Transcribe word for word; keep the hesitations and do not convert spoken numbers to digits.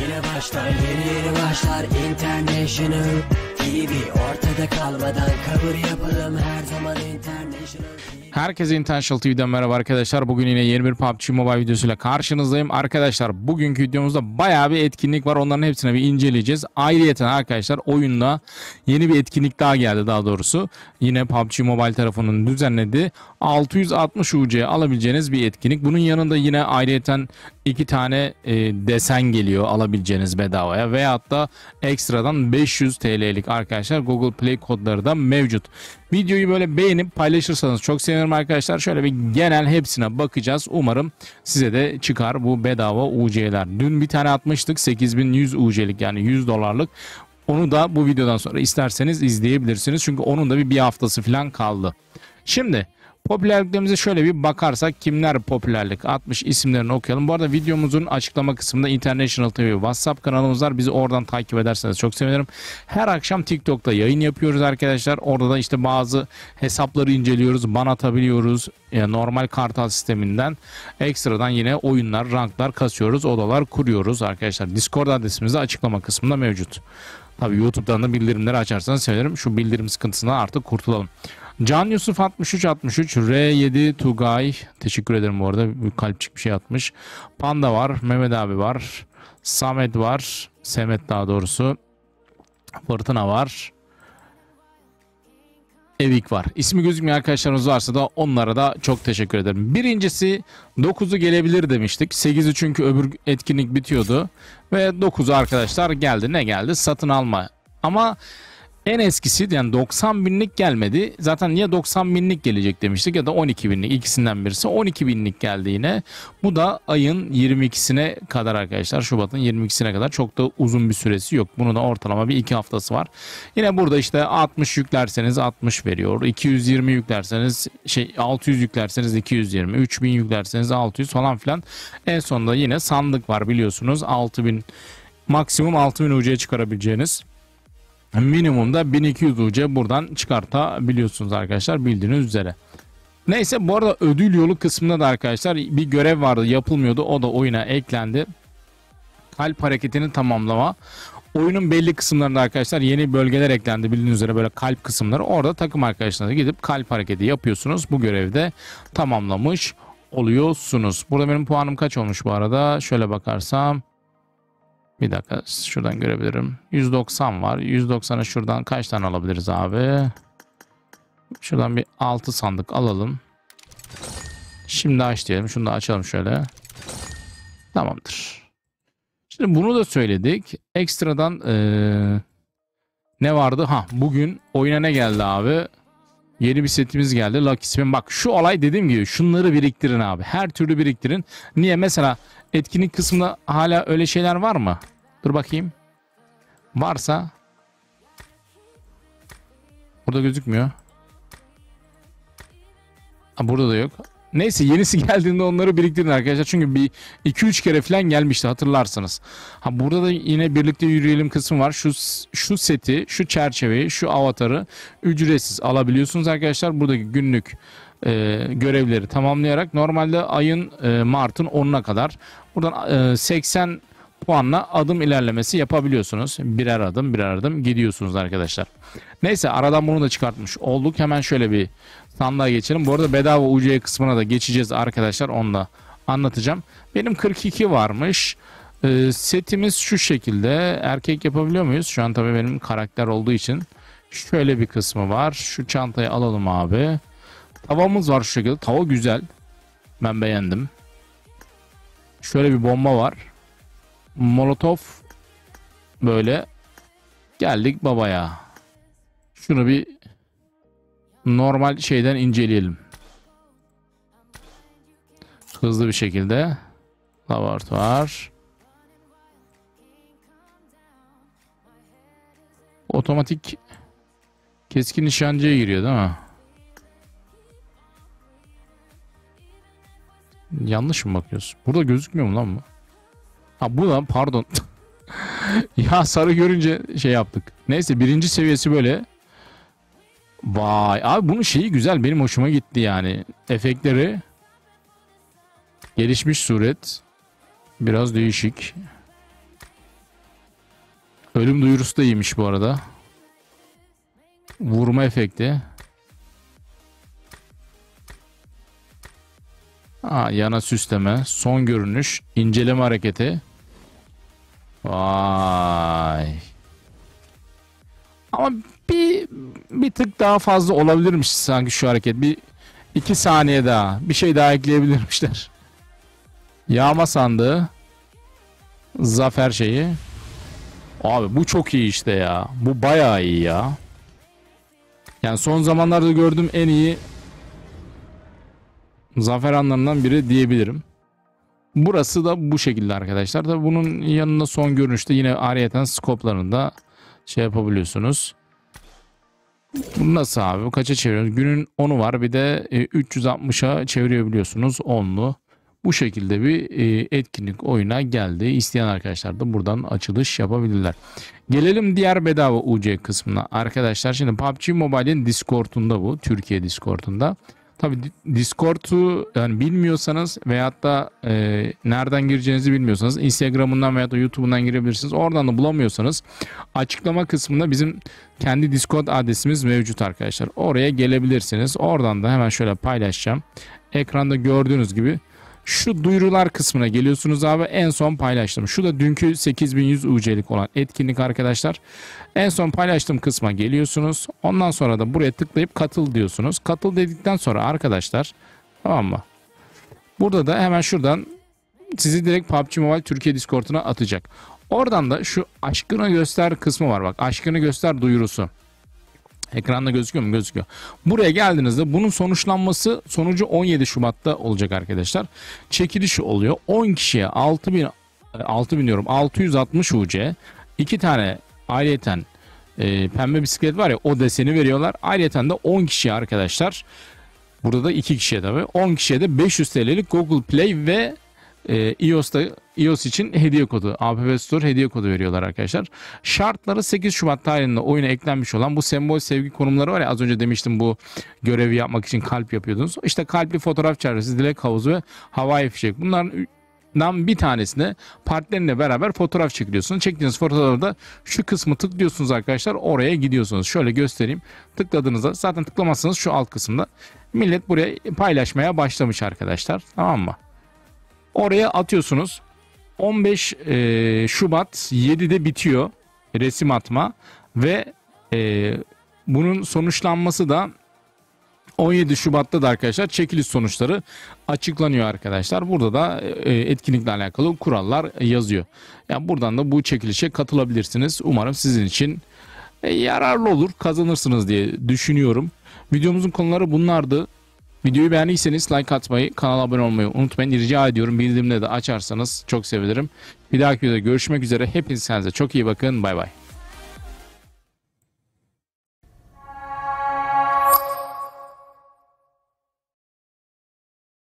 Yine başlar yeni yeni başlar International T V. Ortada kalmadan cover yapalım her zaman International T V. Herkese International T V'den merhaba arkadaşlar. Bugün yine yeni bir P U B G Mobile videosuyla karşınızdayım. Arkadaşlar bugünkü videomuzda bayağı bir etkinlik var. Onların hepsini bir inceleyeceğiz. Ayrıyeten arkadaşlar oyunda yeni bir etkinlik daha geldi daha doğrusu. Yine P U B G Mobile tarafının düzenlediği altı yüz altmış U C alabileceğiniz bir etkinlik. Bunun yanında yine ayrıyeten iki tane e, desen geliyor alabileceğiniz bedavaya. Veyahut da ekstradan beş yüz T L'lik arkadaşlar Google Play kodları da mevcut. Videoyu böyle beğenip paylaşırsanız çok sevinirim arkadaşlar. Şöyle bir genel hepsine bakacağız. Umarım size de çıkar bu bedava U C'ler. Dün bir tane atmıştık sekiz bin yüz U C'lik yani yüz dolarlık. Onu da bu videodan sonra isterseniz izleyebilirsiniz. Çünkü onun da bir, bir haftası falan kaldı. Şimdi popülerliklerimize şöyle bir bakarsak kimler popülerlik atmış isimlerini okuyalım. Bu arada videomuzun açıklama kısmında International T V WhatsApp kanalımız var. Bizi oradan takip ederseniz çok sevinirim. Her akşam TikTok'ta yayın yapıyoruz arkadaşlar. Orada da işte bazı hesapları inceliyoruz. Ban atabiliyoruz. Yani normal kartal sisteminden ekstradan yine oyunlar, ranklar kasıyoruz. Odalar kuruyoruz arkadaşlar. Discord adresimiz de açıklama kısmında mevcut. Tabii YouTube'dan da bildirimleri açarsanız sevinirim. Şu bildirim sıkıntısından artık kurtulalım. Can Yusuf altmış üç altmış üç, R yedi Tugay, teşekkür ederim bu arada, bir kalpçik bir şey atmış. Panda var, Mehmet abi var, Samet var, Semet daha doğrusu, Fırtına var, Evik var. İsmi gözükmeyen arkadaşlarımız varsa da onlara da çok teşekkür ederim. Birincisi dokuzu gelebilir demiştik. sekizi çünkü öbür etkinlik bitiyordu. Ve dokuzu arkadaşlar geldi. Ne geldi? Satın alma. Ama en eskisi yani doksan binlik gelmedi. Zaten ya doksan binlik gelecek demiştik ya da on iki binlik, ikisinden birisi. on iki binlik geldi yine. Bu da ayın yirmi ikisine kadar arkadaşlar. Şubat'ın yirmi ikisine kadar, çok da uzun bir süresi yok. Bunun da ortalama bir iki haftası var. Yine burada işte altmış yüklerseniz altmış veriyor. iki yüz yirmi yüklerseniz şey altı yüz yüklerseniz iki yüz yirmi. üç bin yüklerseniz altı yüz falan filan. En sonunda yine sandık var biliyorsunuz. altı bin, maksimum altı bin U C'ye çıkarabileceğiniz. Minimumda bin iki yüz U C buradan çıkartabiliyorsunuz arkadaşlar bildiğiniz üzere. Neyse, bu arada ödül yolu kısmında da arkadaşlar bir görev vardı, yapılmıyordu. O da oyuna eklendi. Kalp hareketini tamamlama. Oyunun belli kısımlarında arkadaşlar yeni bölgeler eklendi bildiğiniz üzere, böyle kalp kısımları. Orada takım arkadaşlarına gidip kalp hareketi yapıyorsunuz. Bu görevde tamamlamış oluyorsunuz. Burada benim puanım kaç olmuş bu arada? Şöyle bakarsam. Bir dakika, şuradan görebilirim. yüz doksan var. yüz doksan'a şuradan kaç tane alabiliriz abi? Şuradan bir altı sandık alalım. Şimdi aç diyelim. Şunu da açalım şöyle. Tamamdır. Şimdi bunu da söyledik. Ekstradan ee, ne vardı? Ha, bugün oyuna ne geldi abi? Yeni bir setimiz geldi. Lucky Spin. Bak şu olay, dediğim gibi şunları biriktirin abi. Her türlü biriktirin. Niye? Mesela etkinlik kısmında hala öyle şeyler var mı? Dur bakayım. Varsa. Burada gözükmüyor. Ha, burada da yok. Neyse, yenisi geldiğinde onları biriktirin arkadaşlar. Çünkü bir iki üç kere falan gelmişti, hatırlarsınız. Ha, burada da yine birlikte yürüyelim kısmı var. Şu şu seti, şu çerçeveyi, şu avatarı ücretsiz alabiliyorsunuz arkadaşlar. Buradaki günlük e, görevleri tamamlayarak normalde ayın e, Mart'ın onuna kadar buradan e, seksen puanla adım ilerlemesi yapabiliyorsunuz. Birer adım birer adım gidiyorsunuz arkadaşlar. Neyse, aradan bunu da çıkartmış olduk. Hemen şöyle bir sandığa geçelim. Bu arada bedava U C kısmına da geçeceğiz arkadaşlar. Onu da anlatacağım. Benim kırk iki varmış. Ee, setimiz şu şekilde. Erkek yapabiliyor muyuz? Şu an tabii benim karakter olduğu için. Şöyle bir kısmı var. Şu çantayı alalım abi. Tavamız var şu şekilde. Tava güzel. Ben beğendim. Şöyle bir bomba var. Molotov. Böyle. Geldik babaya. Şunu bir normal şeyden inceleyelim. Hızlı bir şekilde. Lavart var. Otomatik keskin nişancıya giriyor değil mi? Yanlış mı bakıyorsun? Burada gözükmüyor mu lan bu? Ha, bu da pardon. Ya sarı görünce şey yaptık. Neyse, birinci seviyesi böyle. Vay abi, bunun şeyi güzel, benim hoşuma gitti yani. Efektleri gelişmiş suret. Biraz değişik. Ölüm duyurusu da iyiymiş bu arada. Vurma efekti. Aa, yana süsleme. Son görünüş. İnceleme hareketi. Vay. Ama bir bir tık daha fazla olabilirmiş sanki şu hareket. Bir iki saniye daha. Bir şey daha ekleyebilirmişler. Yağma sandığı. Zafer şeyi. Abi bu çok iyi işte ya. Bu bayağı iyi ya. Yani son zamanlarda gördüğüm en iyi zafer anlarından biri diyebilirim. Burası da bu şekilde arkadaşlar. Tabii bunun yanında son görünüşte yine ayrıyeten skoplarını da şey yapabiliyorsunuz. Bu nasıl abi? Kaça çeviriyoruz? Günün onu var. Bir de üç yüz altmışa çevirebiliyorsunuz onlu. Bu şekilde bir etkinlik oyuna geldi. İsteyen arkadaşlar da buradan açılış yapabilirler. Gelelim diğer bedava U C kısmına. Arkadaşlar şimdi P U B G Mobile'in Discord'unda bu. Türkiye Discord'unda. Tabi Discord'u yani bilmiyorsanız veyahut da e, nereden gireceğinizi bilmiyorsanız Instagram'ından veyahut da YouTube'undan girebilirsiniz. Oradan da bulamıyorsanız açıklama kısmında bizim kendi Discord adresimiz mevcut arkadaşlar. Oraya gelebilirsiniz. Oradan da hemen şöyle paylaşacağım. Ekranda gördüğünüz gibi şu duyurular kısmına geliyorsunuz abi. En son paylaştım. Şu da dünkü sekiz bin yüz U C'lik olan etkinlik arkadaşlar. En son paylaştığım kısma geliyorsunuz. Ondan sonra da buraya tıklayıp katıl diyorsunuz. Katıl dedikten sonra arkadaşlar, tamam mı? Burada da hemen şuradan sizi direkt P U B G Mobile Türkiye Discord'una atacak. Oradan da şu aşkını göster kısmı var bak. Aşkını göster duyurusu. Ekranda gözüküyor mu? Gözüküyor. Buraya geldiğinizde bunun sonuçlanması sonucu on yedi Şubat'ta olacak arkadaşlar. Çekilişi oluyor. on kişiye altı bin altı bin diyorum altı yüz altmış U C. iki tane ayrıyeten e, pembe bisiklet var ya, o deseni veriyorlar. Ayrıyeten de on kişiye arkadaşlar. Burada da iki kişiye tabii. on kişiye de beş yüz TL'lik Google Play ve e, iOS'ta iOS için hediye kodu, App Store hediye kodu veriyorlar arkadaşlar. Şartları sekiz Şubat tarihinde oyuna eklenmiş olan bu sembol sevgi konumları var ya, az önce demiştim, bu görevi yapmak için kalp yapıyordunuz. İşte kalpli fotoğraf çerçevesi, dilek havuzu ve havai fişek. Bunlardan bir tanesine partnerinle beraber fotoğraf çekiliyorsunuz. Çektiğiniz fotoğrafta şu kısmı tıklıyorsunuz arkadaşlar. Oraya gidiyorsunuz. Şöyle göstereyim. Tıkladığınızda zaten tıklamazsanız şu alt kısımda millet buraya paylaşmaya başlamış arkadaşlar. Tamam mı? Oraya atıyorsunuz. on beş Şubat yedide bitiyor resim atma ve e, bunun sonuçlanması da on yedi Şubat'ta da arkadaşlar çekiliş sonuçları açıklanıyor arkadaşlar. Burada da e, etkinlikle alakalı kurallar yazıyor. Yani buradan da bu çekilişe katılabilirsiniz. Umarım sizin için e, yararlı olur, kazanırsınız diye düşünüyorum. Videomuzun konuları bunlardı. Videoyu beğendiyseniz like atmayı, kanala abone olmayı unutmayın. Rica ediyorum, bildirimleri de açarsanız çok sevinirim. Bir dahaki videoda görüşmek üzere. Hepiniz kendinize çok iyi bakın. Bay bay.